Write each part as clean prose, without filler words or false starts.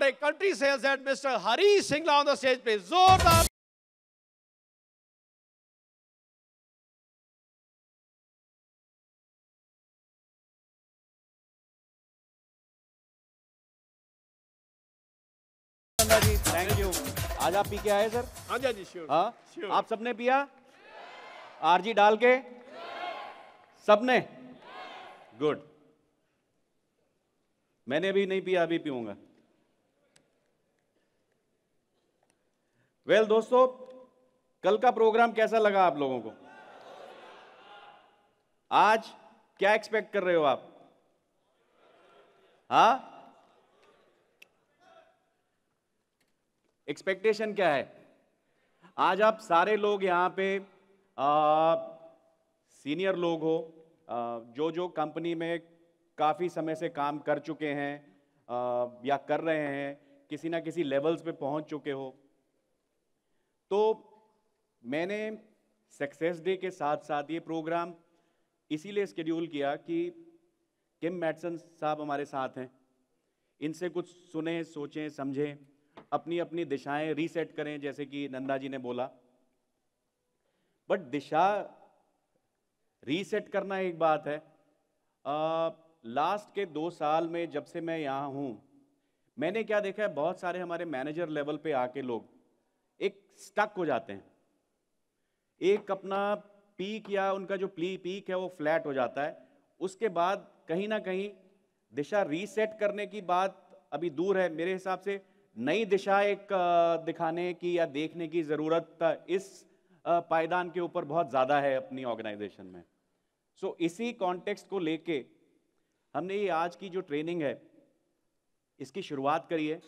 a country sales head, Mr. Harish Singla on the stage, please. Zordar. जी thank you. आज आप P के आए सर? हाँ जी श्योर। हाँ Sure. आप सबने पिया? आरजी डाल के सबने? गुड। मैंने अभी नहीं पिया, अभी पीऊंगा। वेल दोस्तों, कल का प्रोग्राम कैसा लगा आप लोगों को? आज क्या एक्सपेक्ट कर रहे हो आप? हाँ, एक्सपेक्टेशन क्या है? आज आप सारे लोग यहाँ पे सीनियर लोग हो, जो जो कंपनी में काफ़ी समय से काम कर चुके हैं या कर रहे हैं, किसी ना किसी लेवल्स पे पहुँच चुके हो। तो मैंने सक्सेस डे के साथ साथ ये प्रोग्राम इसीलिए शेड्यूल किया कि किम मैटसन साहब हमारे साथ हैं, इनसे कुछ सुने, सोचें, समझें, अपनी अपनी दिशाएं रीसेट करें, जैसे कि नंदा जी ने बोला। बट दिशा रीसेट करना एक बात है। लास्ट के 2 साल में जब से मैं यहाँ हूँ, मैंने क्या देखा है, बहुत सारे हमारे मैनेजर लेवल पे आके लोग एक स्टक हो जाते हैं। एक अपना पीक या उनका जो पीक है वो फ्लैट हो जाता है। उसके बाद कहीं ना कहीं दिशा रीसेट करने की बात अभी दूर है। मेरे हिसाब से नई दिशा एक दिखाने की या देखने की ज़रूरत इस पायदान के ऊपर बहुत ज़्यादा है अपनी ऑर्गेनाइजेशन में। सो इसी कॉन्टेक्स्ट को लेके हमने ये आज की जो ट्रेनिंग है इसकी शुरुआत करी है।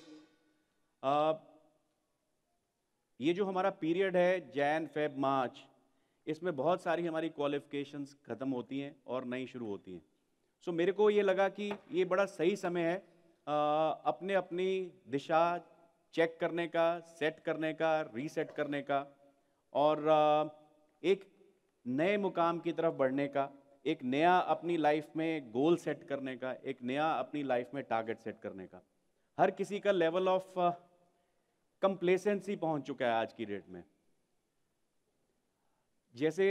ये जो हमारा पीरियड है जैन फेब मार्च, इसमें बहुत सारी हमारी क्वालिफिकेशंस ख़त्म होती हैं और नई शुरू होती हैं। सो मेरे को ये लगा कि ये बड़ा सही समय है अपने अपनी दिशा चेक करने का, सेट करने का, रीसेट करने का और एक नए मुकाम की तरफ बढ़ने का, एक नया अपनी लाइफ में गोल सेट करने का, एक नया अपनी लाइफ में टारगेट सेट करने का। हर किसी का लेवल ऑफ कंप्लेसेंसी पहुंच चुका है आज की डेट में। जैसे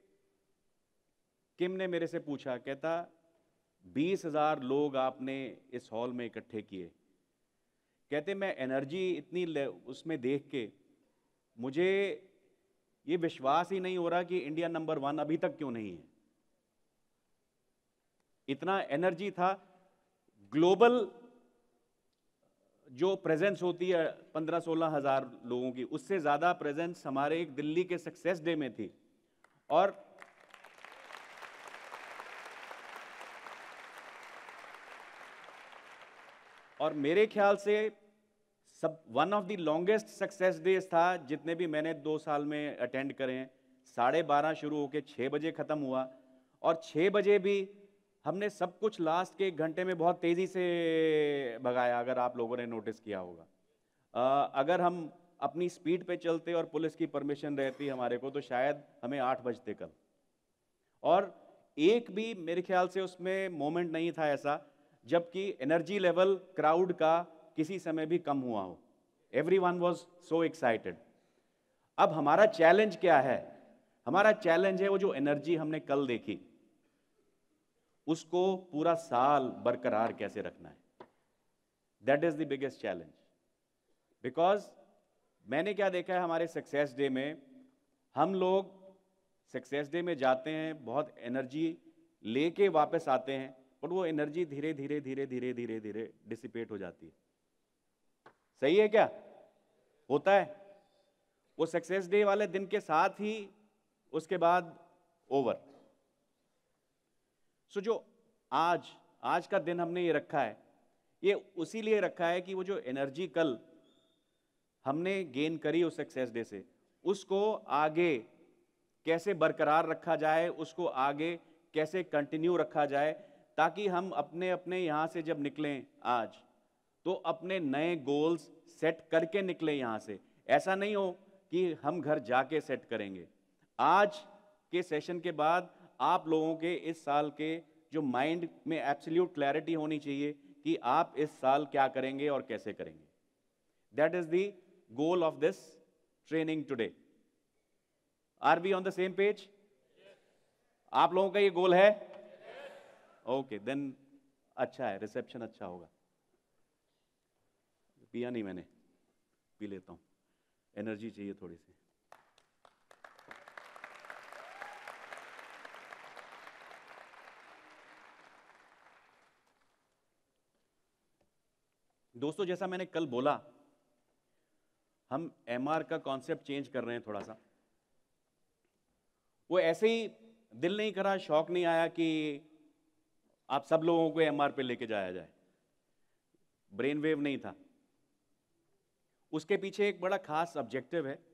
किम ने मेरे से पूछा, कहता 20,000 लोग आपने इस हॉल में इकट्ठे किए, कहते मैं एनर्जी इतनी उसमें देख के मुझे ये विश्वास ही नहीं हो रहा कि इंडिया नंबर 1 अभी तक क्यों नहीं है। इतना एनर्जी था। ग्लोबल जो प्रेजेंस होती है 15-16 हज़ार लोगों की, उससे ज़्यादा प्रेजेंस हमारे एक दिल्ली के सक्सेस डे में थी। और मेरे ख्याल से सब one of the longest success days था जितने भी मैंने 2 साल में अटेंड करे हैं। 12:30 शुरू होकर 6 बजे ख़त्म हुआ और 6 बजे भी हमने सब कुछ लास्ट के 1 घंटे में बहुत तेज़ी से भगाया, अगर आप लोगों ने नोटिस किया होगा। अगर हम अपनी स्पीड पे चलते और पुलिस की परमिशन रहती हमारे को, तो शायद हमें 8 बजते कल। और एक भी मेरे ख्याल से उसमें मोमेंट नहीं था ऐसा जबकि एनर्जी लेवल क्राउड का किसी समय भी कम हुआ हो। Everyone was so excited. अब हमारा चैलेंज क्या है? हमारा चैलेंज है वो जो एनर्जी हमने कल देखी, उसको पूरा साल बरकरार कैसे रखना है। That is the biggest challenge. Because मैंने क्या देखा है हमारे सक्सेस डे में, हम लोग सक्सेस डे में जाते हैं, बहुत एनर्जी लेके वापस आते हैं, और वो एनर्जी धीरे धीरे धीरे धीरे धीरे धीरे डिसिपेट हो जाती है। सही है क्या? होता है। वो सक्सेस डे वाले दिन के साथ ही उसके बाद ओवर। सो जो आज का दिन हमने ये रखा है, ये उसी लिए रखा है कि वो जो एनर्जी कल हमने गेन करी उस सक्सेस डे से, उसको आगे कैसे बरकरार रखा जाए, उसको आगे कैसे कंटिन्यू रखा जाए, ताकि हम अपने अपने यहाँ से जब निकलें आज, तो अपने नए गोल्स सेट करके निकलें यहाँ से। ऐसा नहीं हो कि हम घर जाके सेट करेंगे। आज के सेशन के बाद आप लोगों के इस साल के जो माइंड में एब्सोल्यूट क्लैरिटी होनी चाहिए कि आप इस साल क्या करेंगे और कैसे करेंगे। That is the goal of this training today. Are we on the same page? आप लोगों का ये गोल है? ओके, देन अच्छा है, रिसेप्शन अच्छा होगा। पिया नहीं मैंने, पी लेता हूं, एनर्जी चाहिए थोड़ी सी। दोस्तों, जैसा मैंने कल बोला, हम एमआर का कॉन्सेप्ट चेंज कर रहे हैं थोड़ा सा। वो ऐसे ही दिल नहीं करा, शौक नहीं आया कि आप सब लोगों को एमआर पे लेके जाया जाए, ब्रेन वेव नहीं था। उसके पीछे एक बड़ा खास ऑब्जेक्टिव है।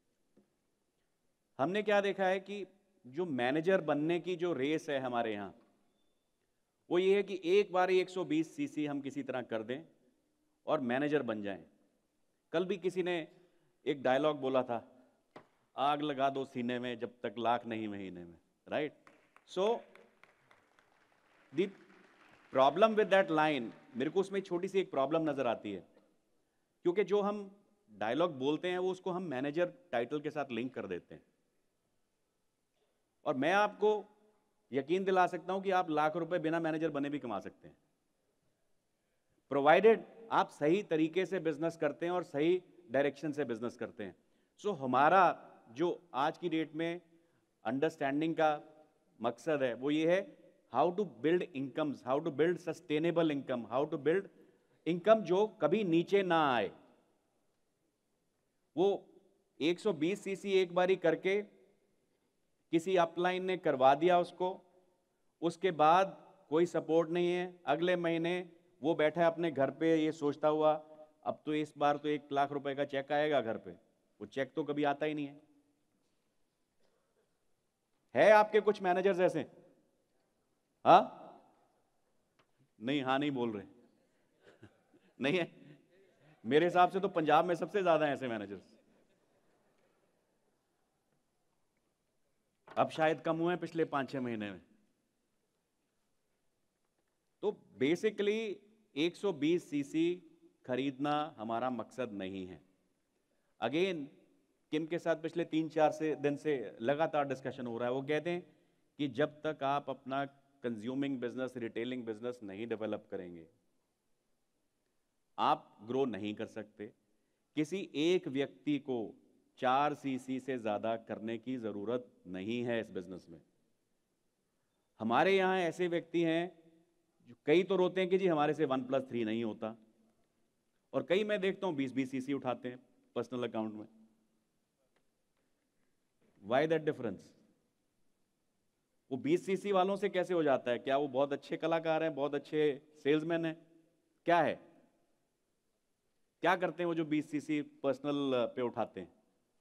हमने क्या देखा है कि जो मैनेजर बनने की जो रेस है हमारे यहाँ, वो ये है कि एक बार 120 सीसी हम किसी तरह कर दें और मैनेजर बन जाएं। कल भी किसी ने एक डायलॉग बोला था, आग लगा दो सीने में जब तक लाख नहीं महीने में, right? So the problem with that line, मेरे को उसमें छोटी सी एक प्रॉब्लम नजर आती है, क्योंकि जो हम डायलॉग बोलते हैं वो उसको हम मैनेजर टाइटल के साथ लिंक कर देते हैं। और मैं आपको यकीन दिला सकता हूं कि आप लाख रुपए बिना मैनेजर बने भी कमा सकते हैं, प्रोवाइडेड आप सही तरीके से बिजनेस करते हैं और सही डायरेक्शन से बिजनेस करते हैं। सो हमारा जो आज की डेट में अंडरस्टैंडिंग का मकसद है वो ये है, how to build incomes, how to build sustainable income, how to build income जो कभी नीचे ना आए। वो 120 सीसी एक बारी करके किसी अपलाइन ने करवा दिया उसको, उसके बाद कोई सपोर्ट नहीं है, अगले महीने वो बैठा है अपने घर पे ये सोचता हुआ, अब तो इस बार तो 1 लाख रुपए का चेक आएगा घर पे। वो चेक तो कभी आता ही नहीं है आपके कुछ मैनेजर्स ऐसे? हाँ नहीं, हाँ नहीं बोल रहे नहीं है? मेरे हिसाब से तो पंजाब में सबसे ज्यादा हैं ऐसे मैनेजर्स। अब शायद कम हुए हैं पिछले 5-6 महीने में। तो बेसिकली 120 सीसी खरीदना हमारा मकसद नहीं है। अगेन किम के साथ पिछले 3-4 दिन से लगातार डिस्कशन हो रहा है। वो कहते हैं कि जब तक आप अपना कंज्यूमिंग बिजनेस, रिटेलिंग बिजनेस नहीं डेवलप करेंगे, आप ग्रो नहीं कर सकते। किसी एक व्यक्ति को 4 सीसी से ज्यादा करने की जरूरत नहीं है इस बिजनेस में। हमारे यहां ऐसे व्यक्ति हैं जो कई तो रोते हैं कि जी हमारे से 1+3 नहीं होता, और कई मैं देखता हूं 20-20 सीसी उठाते हैं पर्सनल अकाउंट में। Why that difference? वो 20 सीसी वालों से कैसे हो जाता है? क्या वो बहुत अच्छे कलाकार हैं, बहुत अच्छे सेल्समैन हैं? क्या है, क्या करते हैं वो जो 20 सीसी पर्सनल पे उठाते हैं?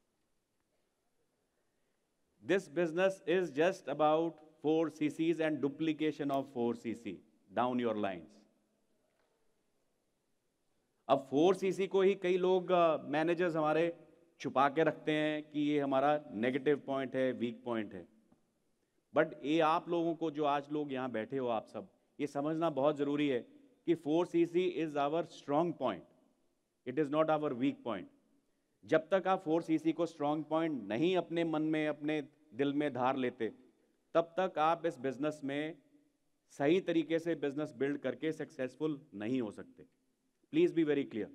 This business is just about 4 CCs and duplication of 4 CC down your lines. अब 4 सीसी को ही कई लोग मैनेजर्स हमारे छुपा के रखते हैं कि ये हमारा नेगेटिव पॉइंट है, वीक पॉइंट है। बट ये आप लोगों को, जो आज लोग यहाँ बैठे हो आप सब, ये समझना बहुत जरूरी है कि 4 CC is our strong point, it is not our weak point. जब तक आप 4 सीसी को स्ट्रॉन्ग पॉइंट नहीं अपने मन में, अपने दिल में धार लेते, तब तक आप इस बिजनेस में सही तरीके से बिजनेस बिल्ड करके सक्सेसफुल नहीं हो सकते। Please be very clear.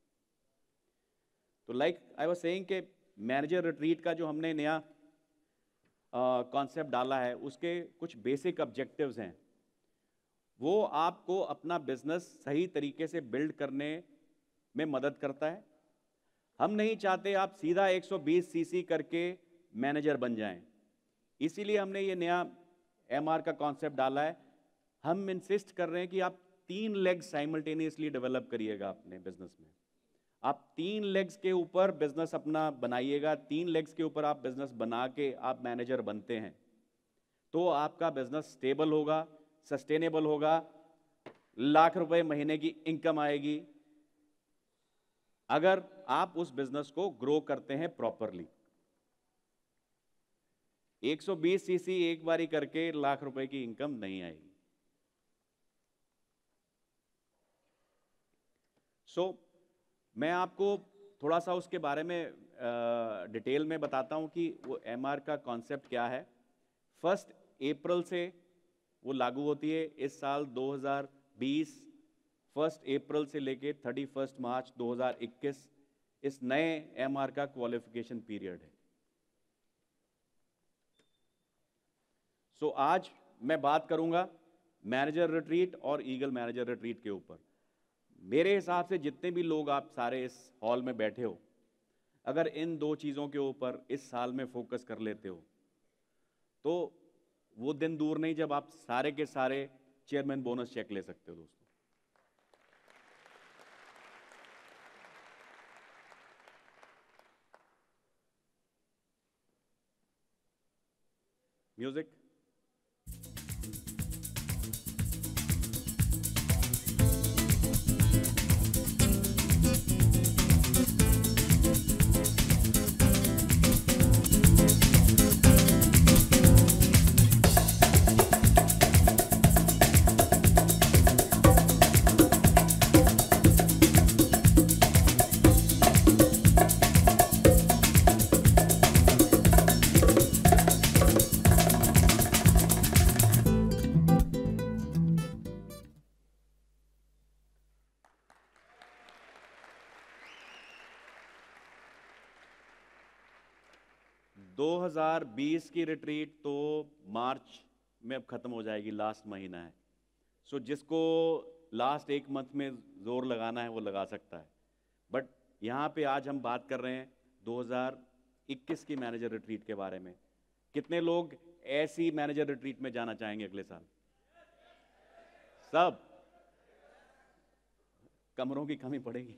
तो लाइक आई वाज सेइंग कि मैनेजर रिट्रीट का जो हमने नया कॉन्सेप्ट डाला है, उसके कुछ बेसिक ऑब्जेक्टिव्स हैं। वो आपको अपना बिजनेस सही तरीके से बिल्ड करने में मदद करता है। हम नहीं चाहते आप सीधा 120 सीसी करके मैनेजर बन जाएं, इसीलिए हमने ये नया एमआर का कॉन्सेप्ट डाला है। हम इंसिस्ट कर रहे हैं कि आप 3 लेग्स साइमल्टेनियसली डेवलप करिएगा अपने बिजनेस में। आप 3 लेग्स के ऊपर बिजनेस अपना बनाइएगा। 3 लेग्स के ऊपर आप बिजनेस बना के आप मैनेजर बनते हैं तो आपका बिजनेस स्टेबल होगा, सस्टेनेबल होगा, लाख रुपए महीने की इनकम आएगी अगर आप उस बिजनेस को ग्रो करते हैं प्रॉपरली। 120 सीसी एक बारी करके लाख रुपए की इनकम नहीं आएगी। सो मैं आपको थोड़ा सा उसके बारे में डिटेल में बताता हूं कि वो एमआर का कॉन्सेप्ट क्या है। 1 अप्रैल से वो लागू होती है। इस साल 2020 1 अप्रैल से लेके 31 मार्च 2021 इस नए एमआर का क्वालिफिकेशन पीरियड है। सो आज मैं बात करूंगा मैनेजर रिट्रीट और ईगल मैनेजर रिट्रीट के ऊपर। मेरे हिसाब से जितने भी लोग आप सारे इस हॉल में बैठे हो, अगर इन दो चीज़ों के ऊपर इस साल में फोकस कर लेते हो तो वो दिन दूर नहीं जब आप सारे के सारे चेयरमैन बोनस चेक ले सकते हो दोस्तों। म्यूजिक। दो 2020 की रिट्रीट तो मार्च में अब खत्म हो जाएगी, लास्ट महीना है। सो जिसको लास्ट एक मंथ में जोर लगाना है वो लगा सकता है। बट यहाँ पे आज हम बात कर रहे हैं 2021 की मैनेजर रिट्रीट के बारे में। कितने लोग ऐसी मैनेजर रिट्रीट में जाना चाहेंगे अगले साल? सब? कमरों की कमी पड़ेगी।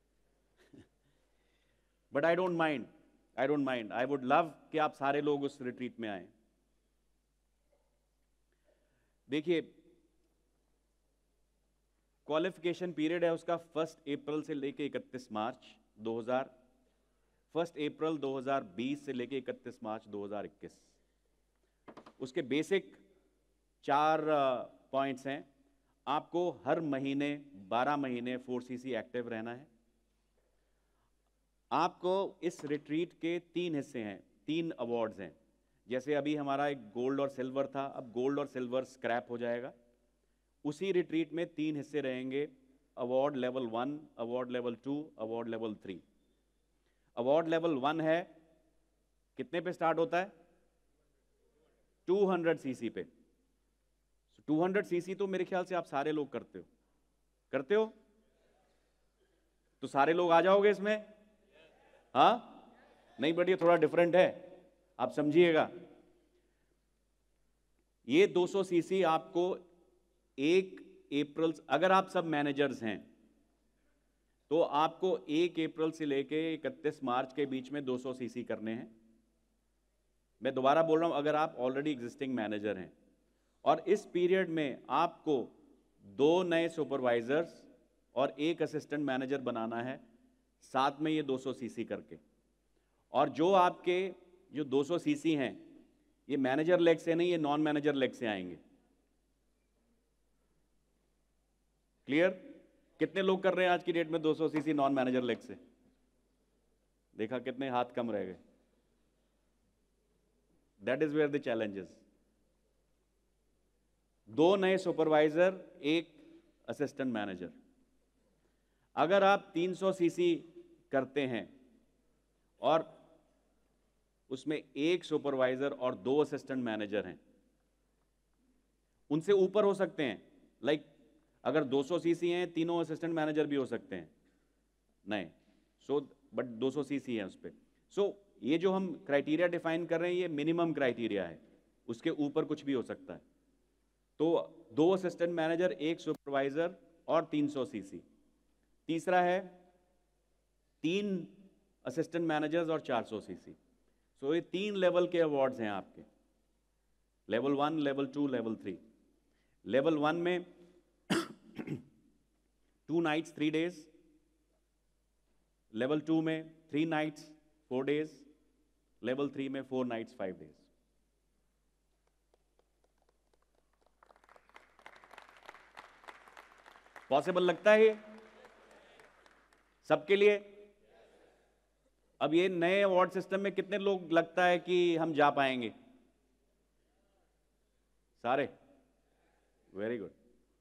But I don't mind, I would love कि आप सारे लोग उस रिट्रीट में आए। देखिए, क्वालिफिकेशन पीरियड है उसका 1 अप्रैल से लेके 31 मार्च 2000 1 अप्रैल 2020 से लेके 31 मार्च 2021। उसके बेसिक 4 पॉइंट्स हैं। आपको हर महीने 12 महीने 4cc एक्टिव रहना है। आपको इस रिट्रीट के 3 हिस्से हैं, 3 अवार्ड्स हैं। जैसे अभी हमारा एक गोल्ड और सिल्वर था, अब गोल्ड और सिल्वर स्क्रैप हो जाएगा। उसी रिट्रीट में 3 हिस्से रहेंगे, award level 1, award level 2, award level 3। Award level 1 है, कितने पे स्टार्ट होता है? 200cc पे। 200cc तो मेरे ख्याल से आप सारे लोग करते हो? तो सारे लोग आ जाओगे इसमें? हाँ? नहीं, बट ये थोड़ा डिफरेंट है, आप समझिएगा। ये 200cc आपको 1 अप्रैल, अगर आप सब मैनेजर्स हैं तो आपको 1 अप्रैल से लेके 31 मार्च के बीच में 200cc करने हैं। मैं दोबारा बोल रहा हूं, अगर आप ऑलरेडी एग्जिस्टिंग मैनेजर हैं और इस पीरियड में आपको 2 नए सुपरवाइजर्स और 1 असिस्टेंट मैनेजर बनाना है, साथ में ये 200cc करके। और जो आपके जो 200cc हैं, ये मैनेजर लेग से नहीं, ये नॉन मैनेजर लेग से आएंगे। क्लियर? कितने लोग कर रहे हैं आज की डेट में 200cc नॉन मैनेजर लेग से? देखा कितने हाथ कम रह गए। That is where the challenges. 2 नए सुपरवाइजर, 1 असिस्टेंट मैनेजर। अगर आप 300cc करते हैं और उसमें 1 सुपरवाइजर और 2 असिस्टेंट मैनेजर हैं, उनसे ऊपर हो सकते हैं। लाइक अगर 200cc हैं, तीनों असिस्टेंट मैनेजर भी हो सकते हैं, नहीं। बट 200cc है उस पर। ये जो हम क्राइटेरिया डिफाइन कर रहे हैं, ये मिनिमम क्राइटेरिया है, उसके ऊपर कुछ भी हो सकता है। तो 2 असिस्टेंट मैनेजर, 1 सुपरवाइजर और 300cc। तीसरा है 3 असिस्टेंट मैनेजर्स और 400cc। ये 3 लेवल के अवार्ड्स हैं आपके, लेवल 1, लेवल 2, लेवल 3। लेवल 1 में 2 नाइट्स 3 डेज, लेवल 2 में 3 नाइट्स 4 डेज, लेवल 3 में 4 नाइट्स 5 डेज। पॉसिबल लगता है ये? सबके लिए? अब ये नए अवार्ड सिस्टम में कितने लोग लगता है कि हम जा पाएंगे? सारे? Very good.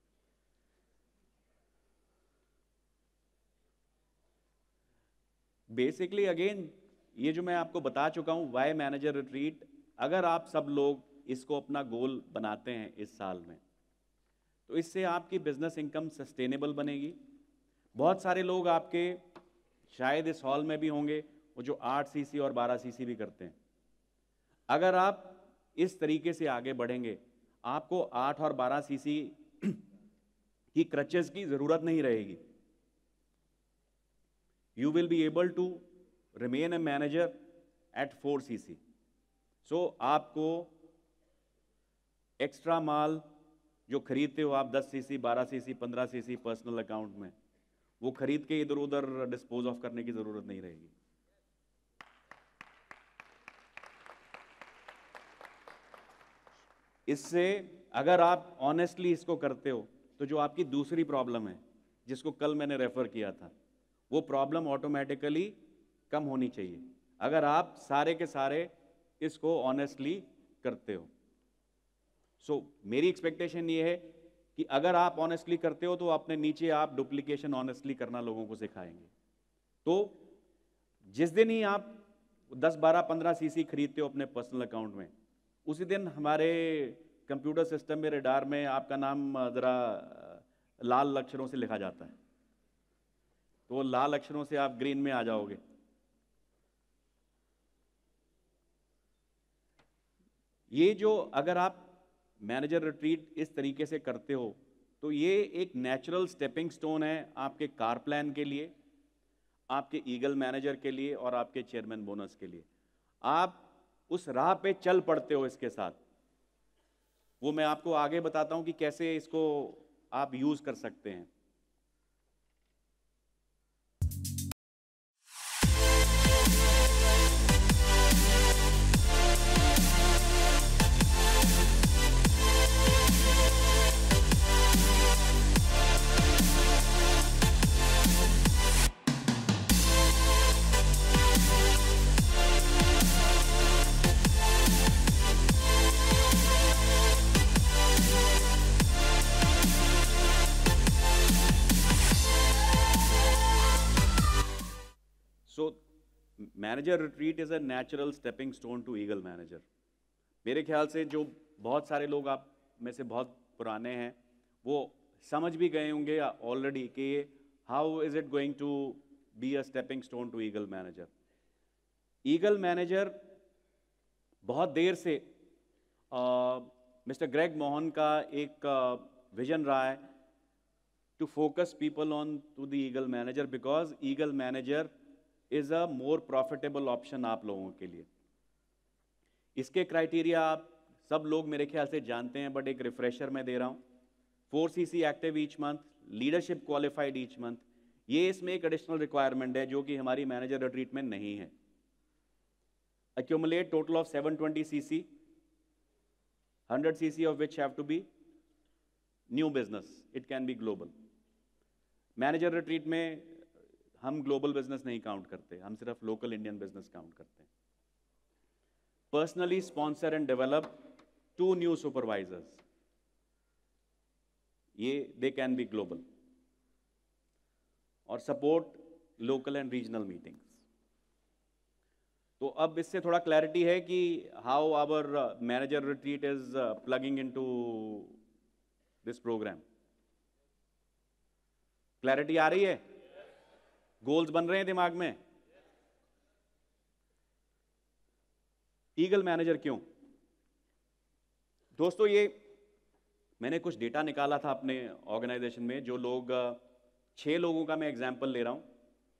बेसिकली अगेन ये जो मैं आपको बता चुका हूं, वाई मैनेजर रिट्रीट, अगर आप सब लोग इसको अपना गोल बनाते हैं इस साल में, तो इससे आपकी बिजनेस इनकम सस्टेनेबल बनेगी। बहुत सारे लोग आपके शायद इस हॉल में भी होंगे वो जो 8 सीसी और 12 सीसी भी करते हैं। अगर आप इस तरीके से आगे बढ़ेंगे, आपको 8 और 12 सीसी की क्रचेस की जरूरत नहीं रहेगी। You will be able to remain a manager at 4 cc. So आपको एक्स्ट्रा माल जो खरीदते हो आप 10 CC, 12 CC, 15 CC personal account में, वो खरीद के इधर उधर डिस्पोज ऑफ करने की जरूरत नहीं रहेगी। इससे अगर आप ऑनेस्टली इसको करते हो, तो जो आपकी दूसरी प्रॉब्लम है जिसको कल मैंने रेफर किया था, वो प्रॉब्लम ऑटोमेटिकली कम होनी चाहिए अगर आप सारे के सारे इसको ऑनेस्टली करते हो। मेरी एक्सपेक्टेशन ये है कि अगर आप ऑनेस्टली करते हो तो अपने नीचे आप डुप्लीकेशन ऑनेस्टली करना लोगों को सिखाएंगे। तो जिस दिन ही आप 10, 12, 15 सीसी खरीदते हो अपने पर्सनल अकाउंट में, उसी दिन हमारे कंप्यूटर सिस्टम में, रडार में आपका नाम जरा लाल अक्षरों से लिखा जाता है, तो वो लाल अक्षरों से आप ग्रीन में आ जाओगे। ये जो अगर आप मैनेजर रिट्रीट इस तरीके से करते हो, तो ये एक नेचुरल स्टेपिंग स्टोन है आपके कार प्लान के लिए, आपके ईगल मैनेजर के लिए और आपके चेयरमैन बोनस के लिए। आप उस राह पे चल पड़ते हो इसके साथ। वो मैं आपको आगे बताता हूं कि कैसे इसको आप यूज कर सकते हैं। Manager retreat is a natural stepping stone to eagle manager. मेरे ख्याल से जो बहुत सारे लोग आप में से बहुत पुराने हैं, वो समझ भी गए होंगे ऑलरेडी कि how is it going to be a stepping stone to eagle manager. Eagle manager बहुत देर से मिस्टर ग्रेग मोहन का एक विजन रहा है to focus people on to the eagle manager, because eagle manager is a more profitable option आप लोगों के लिए। इसके क्राइटेरिया आप सब लोग मेरे ख्याल से जानते हैं, बट एक रिफ्रेशर मैं दे रहा हूं। 4 CC active each month, leadership qualified each month, ये इसमें एक एडिशनल रिक्वायरमेंट है जो कि हमारी मैनेजर रिट्रीट में नहीं है। accumulate total of 720 cc, 100 cc of which have to be new business, it can be global। Manager retreat में हम ग्लोबल बिजनेस नहीं काउंट करते, हम सिर्फ लोकल इंडियन बिजनेस काउंट करते हैं। Personally sponsor and develop 2 new supervisors, ये they can be global, और support local and regional meetings. तो अब इससे थोड़ा क्लैरिटी है कि how our manager retreat is plugging into this program. Clarity आ रही है? गोल्स बन रहे हैं दिमाग में? ईगल मैनेजर क्यों? दोस्तों, ये मैंने कुछ डेटा निकाला था अपने ऑर्गेनाइजेशन में, जो लोग 6 लोगों का मैं एग्जांपल ले रहा हूं।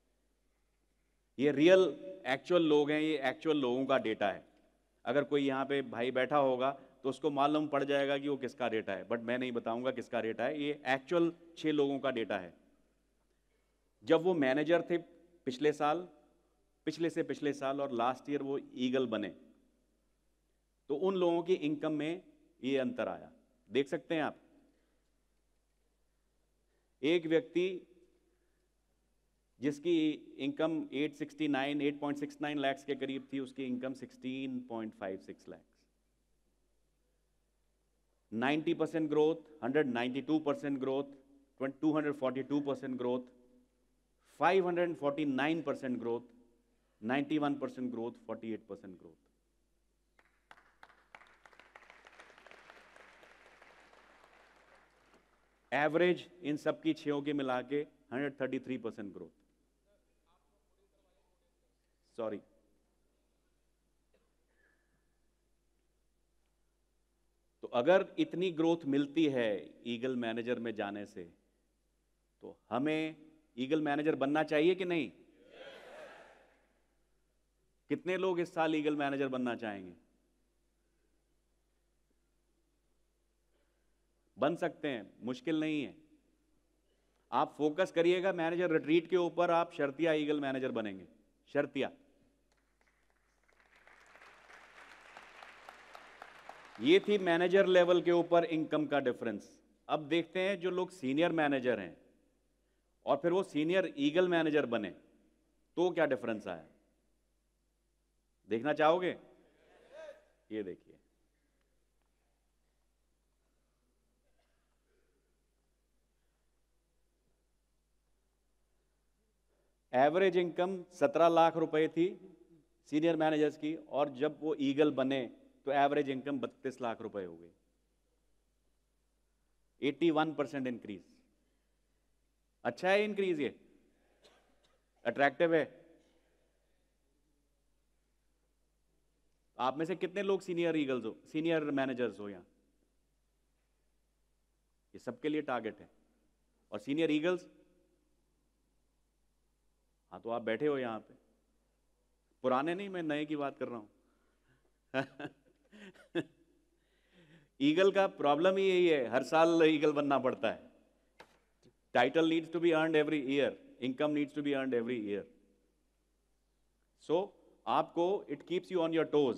ये रियल एक्चुअल लोग हैं, ये एक्चुअल लोगों का डेटा है। अगर कोई यहाँ पे भाई बैठा होगा तो उसको मालूम पड़ जाएगा कि वो किसका डेटा है, बट मैं नहीं बताऊंगा किसका डेटा है। ये एक्चुअल 6 लोगों का डेटा है। जब वो मैनेजर थे पिछले साल, पिछले से पिछले साल और लास्ट ईयर वो ईगल बने, तो उन लोगों की इनकम में ये अंतर आया। देख सकते हैं आप, एक व्यक्ति जिसकी इनकम 8.69 लाख के करीब थी, उसकी income 16.56 lakh. 90% growth, 192% growth, 242% growth, 549% growth, 91% growth, 48% growth. Average इन सबकी छहों के मिला के 133% ग्रोथ। सॉरी, तो अगर इतनी ग्रोथ मिलती है ईगल मैनेजर में जाने से, तो हमें ईगल मैनेजर बनना चाहिए कि नहीं? कितने लोग इस साल ईगल मैनेजर बनना चाहेंगे? बन सकते हैं, मुश्किल नहीं है। आप फोकस करिएगा मैनेजर रिट्रीट के ऊपर, आप शर्तिया ईगल मैनेजर बनेंगे। शर्तिया। ये थी मैनेजर लेवल के ऊपर इनकम का डिफरेंस। अब देखते हैं जो लोग सीनियर मैनेजर हैं और फिर वो सीनियर ईगल मैनेजर बने तो क्या डिफरेंस आया। देखना चाहोगे? ये देखिए, एवरेज इनकम 17 लाख रुपए थी सीनियर मैनेजर्स की, और जब वो ईगल बने तो एवरेज इनकम 32 लाख रुपए हो गई। 81% इंक्रीज। अच्छा है इंक्रीज, ये अट्रैक्टिव है। आप में से कितने लोग सीनियर ईगल्स हो, सीनियर मैनेजर्स हो यहां? ये सबके लिए टारगेट है। और सीनियर ईगल्स, हाँ तो आप बैठे हो यहां पे। पुराने नहीं, मैं नए की बात कर रहा हूं। ईगल का प्रॉब्लम ही यही है, हर साल ईगल बनना पड़ता है। Title needs to be earned every year, income needs to be earned every year. So आपको it keeps you on your toes.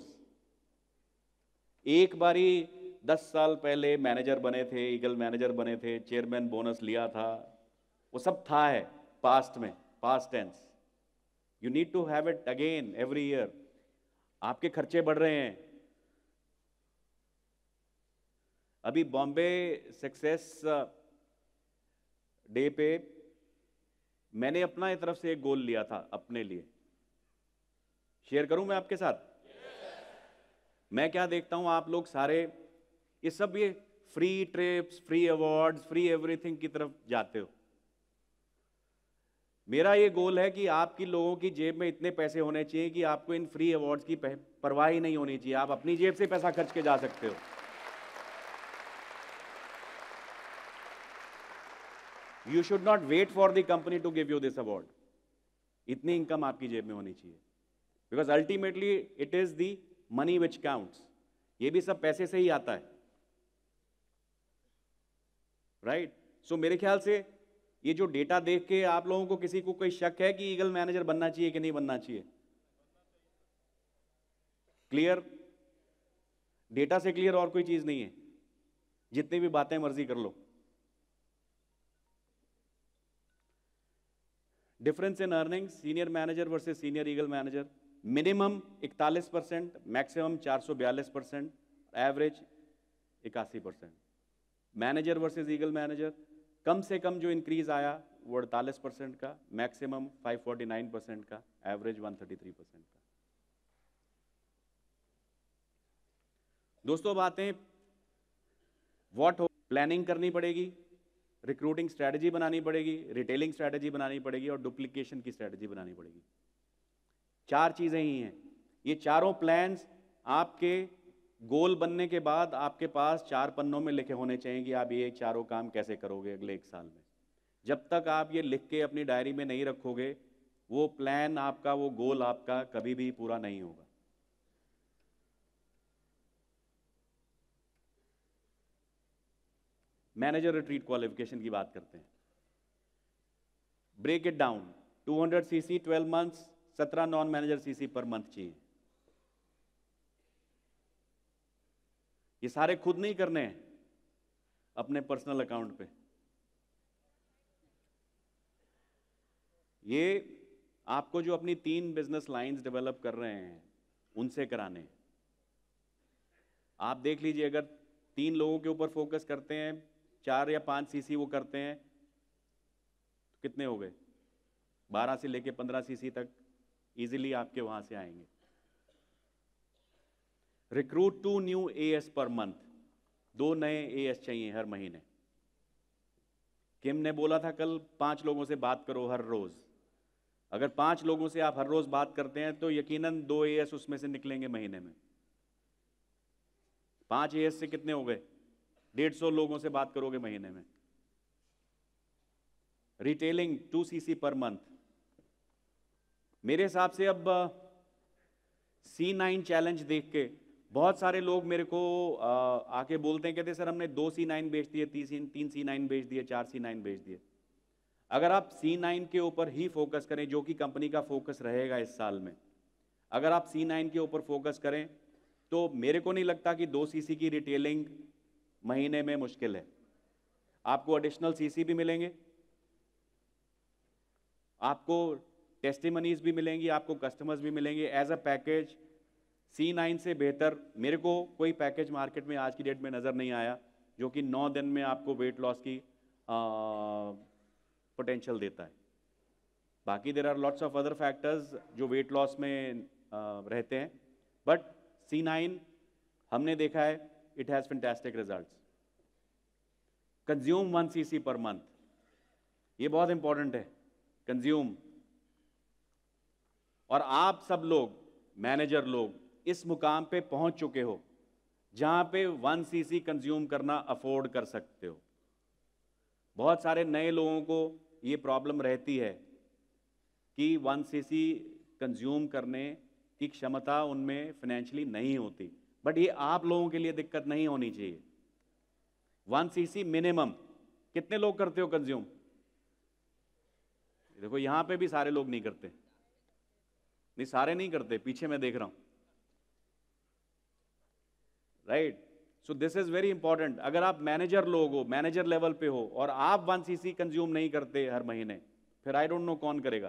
एक बारी 10 साल पहले मैनेजर बने थे, ईगल मैनेजर बने थे, चेयरमैन बोनस लिया था, वो सब था है पास्ट में, past tense. You need to have it again every year. आपके खर्चे बढ़ रहे हैं। अभी बॉम्बे सक्सेस डे पे मैंने अपना तरफ से एक गोल लिया था अपने लिए, शेयर करूं मैं आपके साथ? मैं क्या देखता हूं, आप लोग सारे ये सब ये free trips, free awards, free everything की तरफ जाते हो। मेरा ये गोल है कि आपकी लोगों की जेब में इतने पैसे होने चाहिए कि आपको इन फ्री अवार्ड्स की परवाह ही नहीं होनी चाहिए। आप अपनी जेब से पैसा खर्च के जा सकते हो। You should not wait for the company to give you this award. इतनी इनकम आपकी जेब में होनी चाहिए, because ultimately it is the money which counts. ये भी सब पैसे से ही आता है, राइट? सो मेरे ख्याल से ये जो डेटा देख के आप लोगों को किसी को कोई शक है कि ईगल मैनेजर बनना चाहिए कि नहीं बनना चाहिए? क्लियर? डेटा से क्लियर और कोई चीज नहीं है, जितनी भी बातें मर्जी कर लो। Difference in earning senior manager versus senior eagle manager, minimum 41%, maximum 442%, average 81%। Manager versus eagle manager, कम से कम जो इंक्रीज आया वो 48% का, मैक्सिमम 549% का, एवरेज 133% का। दोस्तों अब आते हैं व्हाट हो। प्लानिंग करनी पड़ेगी, रिक्रूटिंग स्ट्रैटेजी बनानी पड़ेगी, रिटेलिंग स्ट्रैटेजी बनानी पड़ेगी और डुप्लीकेशन की स्ट्रैटेजी बनानी पड़ेगी। चार चीजें ही हैं। ये चारों प्लान्स आपके गोल बनने के बाद आपके पास 4 पन्नों में लिखे होने चाहिए कि आप ये चारों काम कैसे करोगे अगले 1 साल में। जब तक आप ये लिख के अपनी डायरी में नहीं रखोगे, वो प्लान आपका, वो गोल आपका कभी भी पूरा नहीं होगा। मैनेजर रिट्रीट क्वालिफिकेशन की बात करते हैं। Break it down, 200 CC 12 months, 17 non manager CC per month चाहिए। ये सारे खुद नहीं करने हैं अपने पर्सनल अकाउंट पे। ये आपको जो अपनी 3 बिजनेस लाइंस डेवलप कर रहे हैं उनसे कराने हैं। आप देख लीजिए, अगर 3 लोगों के ऊपर फोकस करते हैं, 4 या 5 सीसी वो करते हैं, तो कितने हो गए? 12 से लेके 15 सीसी तक इजीली आपके वहां से आएंगे। Recruit 2 new AS per month, 2 नए एएस चाहिए हर महीने। किम ने बोला था कल 5 लोगों से बात करो हर रोज। अगर 5 लोगों से आप हर रोज बात करते हैं तो यकीनन 2 एएस उसमें से निकलेंगे महीने में। 5 एएस से कितने हो गए? 150 लोगों से बात करोगे महीने में। Retailing 2 CC per month. मेरे हिसाब से अब C9 चैलेंज देख के बहुत सारे लोग मेरे को आके बोलते हैं, कहते सर हमने 2 C9 बेच दिए, 3 C9 बेच दिए, 4 C9 बेच दिए। अगर आप C9 के ऊपर ही फोकस करें, जो कि कंपनी का फोकस रहेगा इस साल में, अगर आप C9 के ऊपर फोकस करें तो मेरे को नहीं लगता कि 2 सीसी की रिटेलिंग महीने में मुश्किल है। आपको एडिशनल सीसी भी मिलेंगे, आपको टेस्टिमनीज भी मिलेंगी, आपको कस्टमर्स भी मिलेंगे एज अ पैकेज। C9 से बेहतर मेरे को कोई पैकेज मार्केट में आज की डेट में नज़र नहीं आया जो कि 9 दिन में आपको वेट लॉस की पोटेंशियल देता है। बाकी there are lots of other factors जो वेट लॉस में रहते हैं, बट C9 हमने देखा है it has fantastic results. Consume 1 CC per month, ये बहुत इंपॉर्टेंट है। कंज्यूम, और आप सब लोग मैनेजर लोग इस मुकाम पे पहुंच चुके हो जहां पे 1 सीसी कंज्यूम करना अफोर्ड कर सकते हो। बहुत सारे नए लोगों को ये प्रॉब्लम रहती है कि 1 सीसी कंज्यूम करने की क्षमता उनमें फाइनेंशियली नहीं होती, बट ये आप लोगों के लिए दिक्कत नहीं होनी चाहिए। 1 सीसी मिनिमम कितने लोग करते हो कंज्यूम? देखो यहां पे भी सारे लोग नहीं करते, नहीं सारे नहीं करते, पीछे मैं देख रहा हूं, right. So this is very important. अगर आप मैनेजर लोग हो, मैनेजर लेवल पे हो और आप 1 सीसी कंज्यूम नहीं करते हर महीने, फिर आई डोंट नो कौन करेगा।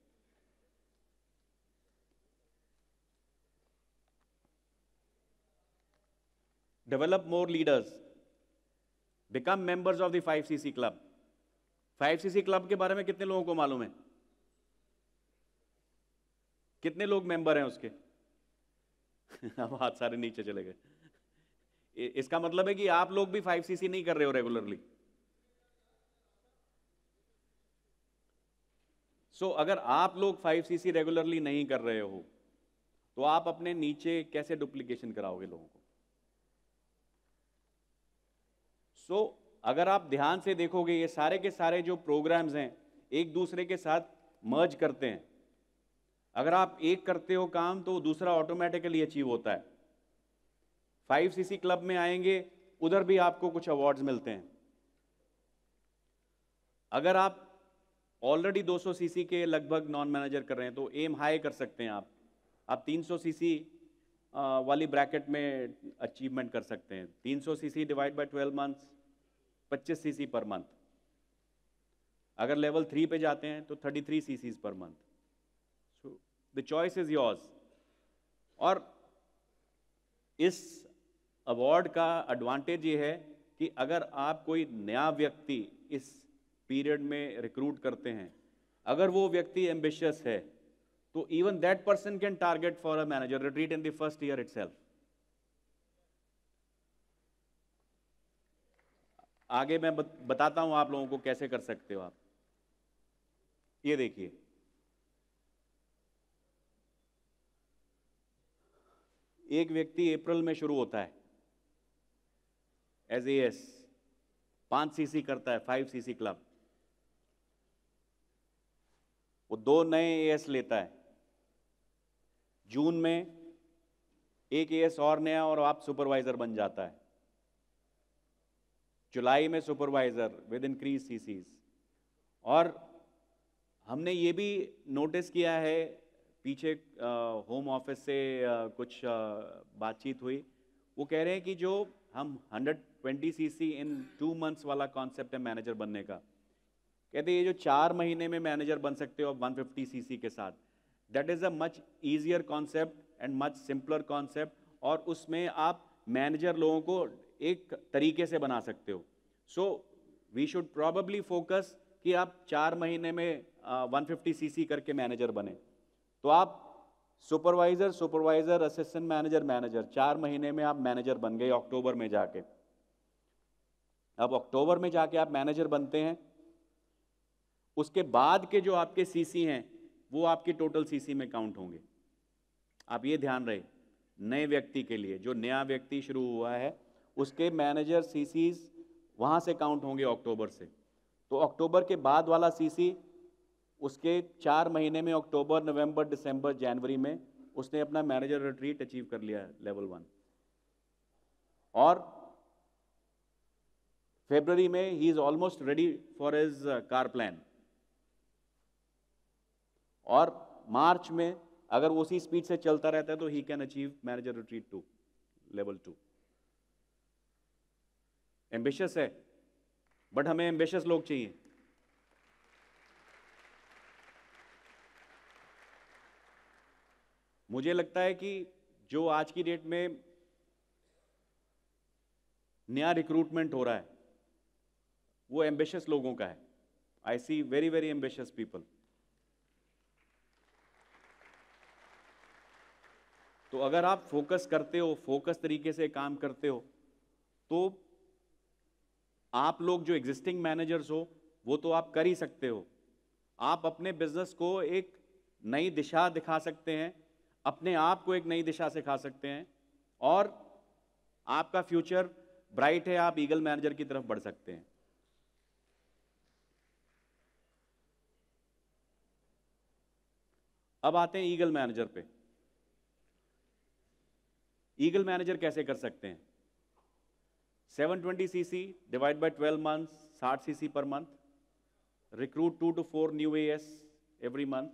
Develop more leaders, become members of the 5 CC club. 5 CC club के बारे में कितने लोगों को मालूम है? कितने लोग मेंबर हैं उसके? अब हाथ सारे नीचे चले गए। इसका मतलब है कि आप लोग भी 5 सीसी नहीं कर रहे हो रेगुलरली। सो अगर आप लोग 5 सीसी रेगुलरली नहीं कर रहे हो तो आप अपने नीचे कैसे डुप्लीकेशन कराओगे लोगों को? सो अगर आप ध्यान से देखोगे, ये सारे के सारे जो प्रोग्राम्स हैं एक दूसरे के साथ मर्ज करते हैं। अगर आप एक करते हो काम तो दूसरा ऑटोमेटिकली अचीव होता है। 5 सीसी क्लब में आएंगे, उधर भी आपको कुछ अवार्ड्स मिलते हैं। अगर आप ऑलरेडी 200 सीसी के लगभग नॉन मैनेजर कर रहे हैं तो एम हाई कर सकते हैं आप 300 सीसी वाली ब्रैकेट में अचीवमेंट कर सकते हैं। 300 CC divide by 12 months, 25 CC per month. अगर लेवल 3 पे जाते हैं तो 33 CC per month. So the choice is yours. और इस अवार्ड का एडवांटेज ये है कि अगर आप कोई नया व्यक्ति इस पीरियड में रिक्रूट करते हैं, अगर वो व्यक्ति एम्बिशियस है तो even that person can target for a manager retreat in the first year itself. आगे मैं बताता हूं आप लोगों को कैसे कर सकते हो आप। ये देखिए, एक व्यक्ति अप्रैल में शुरू होता है एज एएस, 5 सीसी करता है, 5 सीसी क्लब। वो 2 नए एएस लेता है। जून में एक एएस और नया और आप सुपरवाइजर बन जाता है। जुलाई में सुपरवाइजर विद इंक्रीज सीसीज। और हमने ये भी नोटिस किया है, पीछे होम ऑफिस से कुछ बातचीत हुई, वो कह रहे हैं कि जो हम 120 सीसी इन 2 मंथ्स वाला कॉन्सेप्ट है मैनेजर बनने का, कहते ये जो 4 महीने में मैनेजर बन सकते हो आप 150 सीसी के साथ, that is a much easier concept and much simpler concept, और उसमें आप मैनेजर लोगों को एक तरीके से बना सकते हो. So we should probably focus कि आप 4 महीने में 150 सीसी करके मैनेजर बने. तो आप supervisor supervisor assistant manager manager 4 महीने में आप मैनेजर बन गए अक्टूबर में जाके. अब अक्टूबर में जाके आप मैनेजर बनते हैं, उसके बाद के जो आपके सीसी हैं वो आपके टोटल सीसी में काउंट होंगे. आप ये ध्यान रहे, नए व्यक्ति के लिए, जो नया व्यक्ति शुरू हुआ है उसके मैनेजर सीसीज वहां से काउंट होंगे अक्टूबर से. तो अक्टूबर के बाद वाला सीसी उसके 4 महीने में, अक्टूबर नवंबर दिसंबर जनवरी में उसने अपना मैनेजर रिट्रीट अचीव कर लिया लेवल 1. और फरवरी में he is almost ready for his car plan. और मार्च में अगर वो उसी स्पीड से चलता रहता है तो he can achieve manager retreat 2 level 2. Ambitious है, बट हमें एम्बिशियस लोग चाहिए. मुझे लगता है कि जो आज की डेट में नया रिक्रूटमेंट हो रहा है वो एम्बिशियस लोगों का है. I see very very ambitious people. तो अगर आप फोकस करते हो, फोकस तरीके से काम करते हो, तो आप लोग जो एग्जिस्टिंग मैनेजर्स हो वो तो आप कर ही सकते हो. आप अपने बिजनेस को एक नई दिशा दिखा सकते हैं, अपने आप को एक नई दिशा सिखा सकते हैं, और आपका फ्यूचर ब्राइट है. आप ईगल मैनेजर की तरफ बढ़ सकते हैं. अब आते हैं ईगल मैनेजर पे. ईगल मैनेजर कैसे कर सकते हैं? 720 CC divide by 12 months, 60 CC per month. Recruit 2 to 4 new AS every month.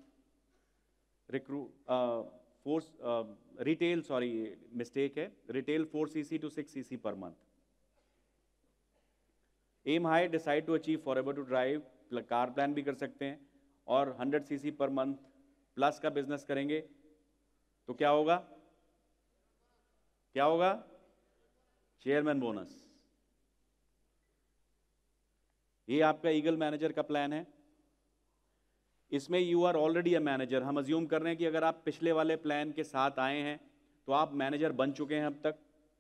Recruit retail, sorry mistake है, retail 4 CC to 6 CC per month. Aim high, decide to achieve forever to drive, car plan भी कर सकते हैं. और 100 CC per month plus का business करेंगे तो क्या होगा? क्या होगा? Chairman bonus. ये आपका ईगल मैनेजर का प्लान है. इसमें you are already a manager. हम अज्यूम कर रहे हैं कि अगर आप पिछले वाले प्लान के साथ आए हैं तो आप मैनेजर बन चुके हैं अब तक.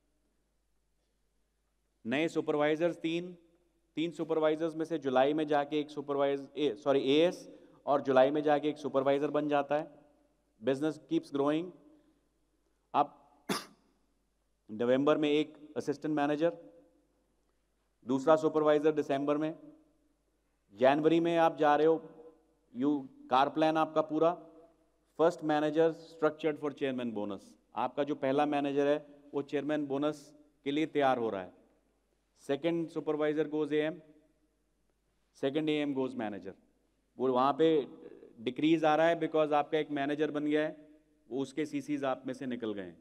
नए सुपरवाइजर्स तीन सुपरवाइजर्स में से जुलाई में जाके एक एएस और जुलाई में जाके एक सुपरवाइजर बन जाता है. Business keeps growing. आप नवंबर में एक असिस्टेंट मैनेजर, दूसरा सुपरवाइजर दिसंबर में. जनवरी में आप जा रहे हो, कार प्लान आपका पूरा. First manager structured for chairman bonus. आपका जो पहला मैनेजर है वो चेयरमैन बोनस के लिए तैयार हो रहा है. Second supervisor goes AM, second AM goes manager. वो वहाँ पे डिक्रीज आ रहा है बिकॉज आपका एक मैनेजर बन गया है, वो उसके सीसीज आप में से निकल गए हैं.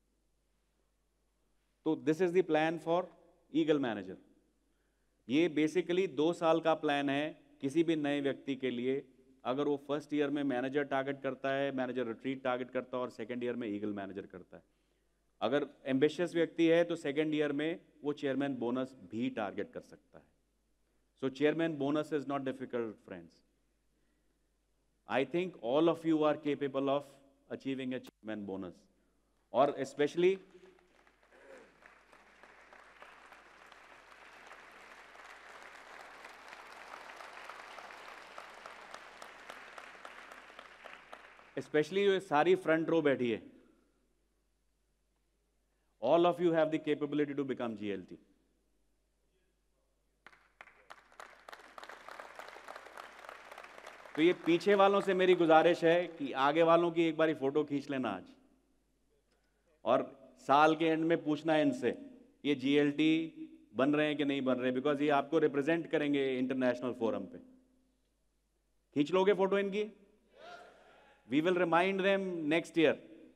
तो this is the plan for eagle manager. ये बेसिकली 2 साल का प्लान है किसी भी नए व्यक्ति के लिए. अगर वो फर्स्ट ईयर में मैनेजर टारगेट करता है, मैनेजर रिट्रीट टारगेट करता है, और सेकंड ईयर में ईगल मैनेजर करता है. अगर एम्बिशियस व्यक्ति है तो सेकंड ईयर में वो चेयरमैन बोनस भी टारगेट कर सकता है. So chairman bonus is not difficult friends. I think all of you are capable of achieving a chairman bonus. और स्पेशली जो सारी फ्रंट रो बैठी है, all of you have the capability to become GLT. तो ये पीछे वालों से मेरी गुजारिश है कि आगे वालों की एक बारी फोटो खींच लेना आज, और साल के एंड में पूछना है इनसे ये GLT बन रहे हैं कि नहीं बन रहे, बिकॉज ये आपको रिप्रेजेंट करेंगे इंटरनेशनल फोरम पे. खींच लोगे फोटो इनकी? We will remind them next year.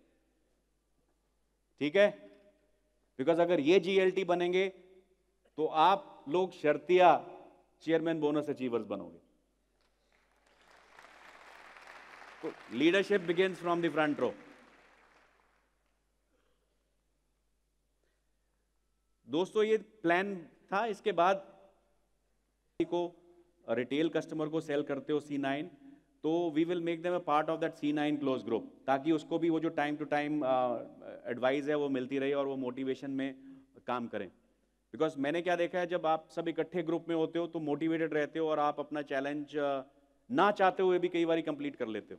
ठीक है? बिकॉज अगर ये GLT बनेंगे तो आप लोग शर्तिया चेयरमैन बोनस अचीवर्स बनोगे. Leadership begins from the front row. दोस्तों ये प्लान था। इसके बाद को रिटेल कस्टमर को सेल करते हो C9, तो we will make them a part of that C9 close group, ताकि उसको भी वो जो टाइम टू टाइम एडवाइस है वो मिलती रहे और वो मोटिवेशन में काम करें। बिकॉज मैंने क्या देखा है, जब आप सब इकट्ठे ग्रुप में होते हो तो मोटिवेटेड रहते हो और आप अपना चैलेंज ना चाहते हुए भी कई बार कंप्लीट कर लेते हो।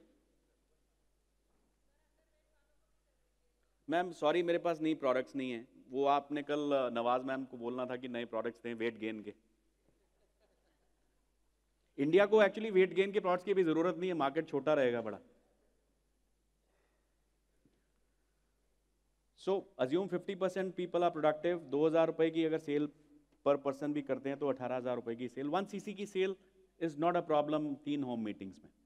मैम सॉरी, मेरे पास नई प्रोडक्ट्स नहीं है। वो आपने कल नवाज मैम को बोलना था कि नए प्रोडक्ट्स दें वेट गेन के। इंडिया को एक्चुअली वेट गेन के प्रोडक्ट्स की भी जरूरत नहीं है, मार्केट छोटा रहेगा बड़ा। So assume 50% people are productive. 2,000 रुपए की अगर सेल पर पर्सन भी करते हैं तो 18,000 रुपए की सेल, 1 cc की sale is not a problem 3 home meetings में।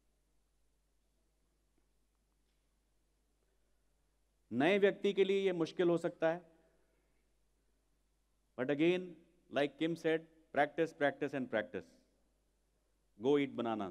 नए व्यक्ति के लिए यह मुश्किल हो सकता है, but again like Kim said, practice practice and practice. Go eat bananas,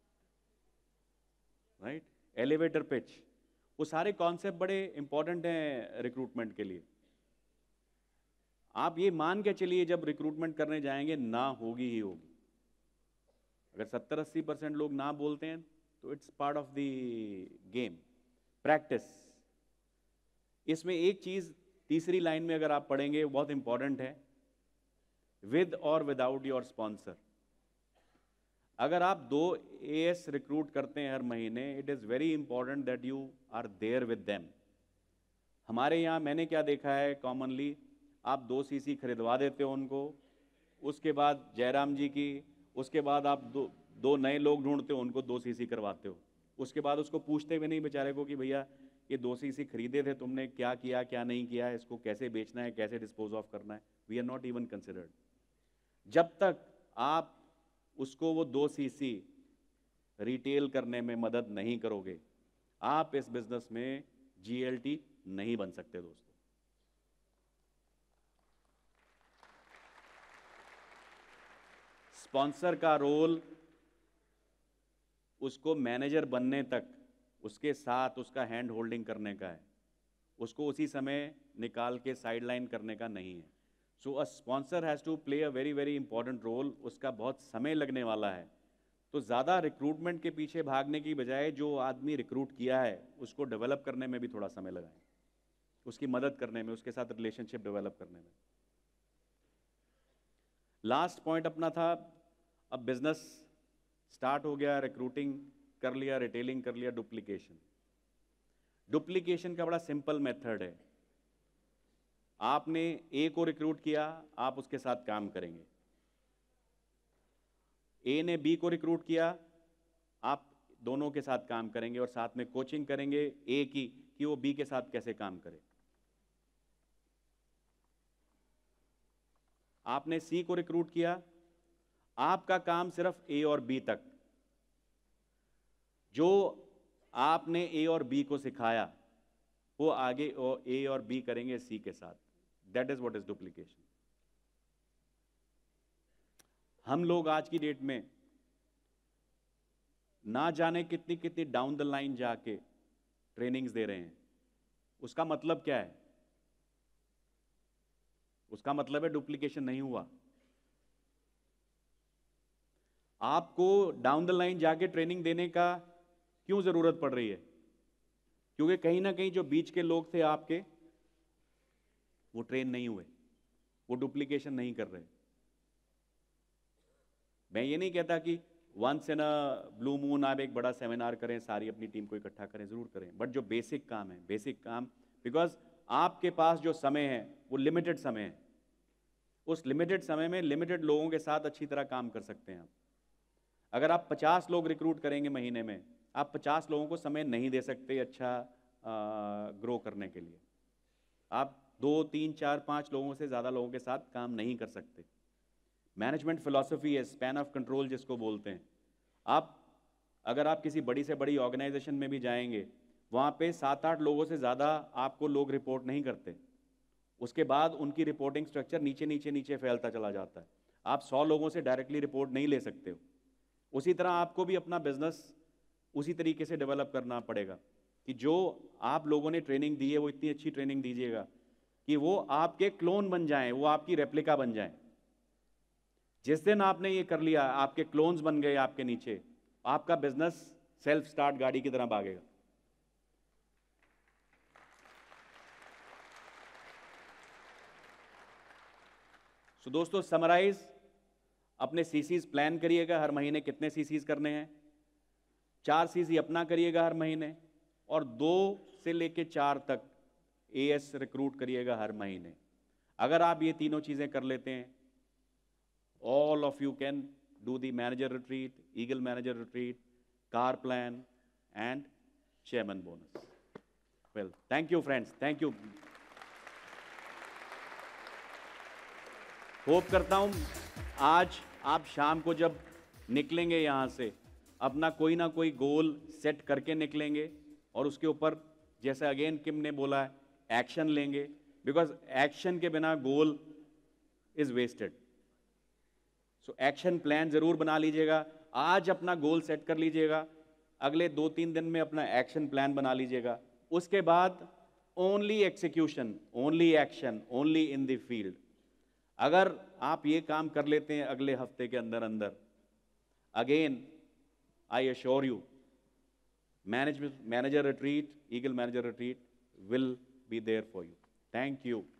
right? Elevator pitch, वो सारे कॉन्सेप्ट बड़े इंपॉर्टेंट हैं रिक्रूटमेंट के लिए। आप ये मान के चलिए जब रिक्रूटमेंट करने जाएंगे ना होगी ही होगी। अगर 70-80% लोग ना बोलते हैं तो it's part of the game. Practice. इसमें एक चीज तीसरी लाइन में अगर आप पढ़ेंगे बहुत इंपॉर्टेंट है, विद और विदाउट योर स्पॉन्सर। अगर आप 2 AS रिक्रूट करते हैं हर महीने, it is very important that you are there with them. हमारे यहाँ मैंने क्या देखा है कॉमनली, आप 2 CC खरीदवा देते हो उनको, उसके बाद जयराम जी की, उसके बाद आप दो नए लोग ढूंढते हो, उनको 2 CC करवाते हो। उसके बाद उसको पूछते भी नहीं बेचारे को कि भैया ये 2 CC खरीदे थे तुमने, क्या किया क्या नहीं किया, इसको कैसे बेचना है, कैसे डिस्पोज ऑफ करना है। We are not even considered. जब तक आप उसको वो 2 CC रिटेल करने में मदद नहीं करोगे, आप इस बिजनेस में GLT नहीं बन सकते दोस्तों। स्पॉन्सर का रोल उसको मैनेजर बनने तक उसके साथ उसका हैंड होल्डिंग करने का है, उसको उसी समय निकाल के साइडलाइन करने का नहीं है। So a sponsor has to play a very very important role. उसका बहुत समय लगने वाला है, तो ज़्यादा रिक्रूटमेंट के पीछे भागने की बजाय जो आदमी रिक्रूट किया है उसको डेवलप करने में भी थोड़ा समय लगाएं, उसकी मदद करने में, उसके साथ रिलेशनशिप डेवलप करने में। लास्ट पॉइंट अपना था, अब बिजनेस स्टार्ट हो गया, रिक्रूटिंग कर लिया, रिटेलिंग कर लिया, डुप्लीकेशन। डुप्लीकेशन का बड़ा सिंपल मेथड है। आपने A को रिक्रूट किया, आप उसके साथ काम करेंगे। A ने B को रिक्रूट किया, आप दोनों के साथ काम करेंगे और साथ में कोचिंग करेंगे A की कि वो B के साथ कैसे काम करे। आपने C को रिक्रूट किया, आपका काम सिर्फ A और B तक, जो आपने A और B को सिखाया वो आगे A और B करेंगे C के साथ। That is what is duplication. हम लोग आज की डेट में ना जाने कितनी कितनी डाउन द लाइन जाके ट्रेनिंग्स दे रहे हैं। उसका मतलब क्या है? उसका मतलब है डुप्लीकेशन नहीं हुआ। आपको डाउन द लाइन जाके ट्रेनिंग देने का क्यों जरूरत पड़ रही है? क्योंकि कहीं ना कहीं जो बीच के लोग थे आपके, वो ट्रेन नहीं हुए, वो डुप्लीकेशन नहीं कर रहे। मैं ये नहीं कहता कि once in a blue moon आप एक बड़ा सेमिनार करें, सारी अपनी टीम को इकट्ठा करें, जरूर करें, बट जो बेसिक काम है, बेसिक काम, बिकॉज आपके पास जो समय है वो लिमिटेड समय है। उस लिमिटेड समय में लिमिटेड लोगों के साथ अच्छी तरह काम कर सकते हैं आप। अगर आप 50 लोग रिक्रूट करेंगे महीने में, आप 50 लोगों को समय नहीं दे सकते अच्छा ग्रो करने के लिए। आप 2, 3, 4, 5 लोगों से ज़्यादा लोगों के साथ काम नहीं कर सकते। मैनेजमेंट फिलॉसफी है स्पैन ऑफ कंट्रोल जिसको बोलते हैं। अगर आप किसी बड़ी से बड़ी ऑर्गेनाइजेशन में भी जाएंगे, वहाँ पे 7-8 लोगों से ज़्यादा आपको लोग रिपोर्ट नहीं करते। उसके बाद उनकी रिपोर्टिंग स्ट्रक्चर नीचे नीचे नीचे फैलता चला जाता है। आप 100 लोगों से डायरेक्टली रिपोर्ट नहीं ले सकते हो। उसी तरह आपको भी अपना बिजनेस उसी तरीके से डेवलप करना पड़ेगा कि जो आप लोगों ने ट्रेनिंग दी है वो इतनी अच्छी ट्रेनिंग दीजिएगा कि वो आपके क्लोन बन जाएं, वो आपकी रेप्लिका बन जाएं। जिस दिन आपने ये कर लिया, आपके क्लोन्स बन गए आपके नीचे, आपका बिजनेस सेल्फ स्टार्ट गाड़ी की तरह भागेगा। सो दोस्तों, समराइज, अपने सीसीज प्लान करिएगा, हर महीने कितने सीसीज करने हैं। 4 सीसी अपना करिएगा हर महीने, और 2 से लेके 4 तक एएस रिक्रूट करिएगा हर महीने। अगर आप ये तीनों चीजें कर लेते हैं, all of you can do the manager retreat, eagle manager retreat, car plan and chairman bonus. Well, thank you friends, thank you. Hope करता हूं आज आप शाम को जब निकलेंगे यहां से, अपना कोई ना कोई गोल सेट करके निकलेंगे, और उसके ऊपर, जैसे अगेन किम ने बोला है, एक्शन लेंगे, बिकॉज एक्शन के बिना goal is wasted. So action plan जरूर बना लीजिएगा। आज अपना गोल सेट कर लीजिएगा, अगले 2-3 दिन में अपना एक्शन प्लान बना लीजिएगा। उसके बाद only execution, only action, only in the field. अगर आप ये काम कर लेते हैं अगले हफ्ते के अंदर अंदर, again I assure you, manager retreat, eagle manager retreat will be there for you. Thank you.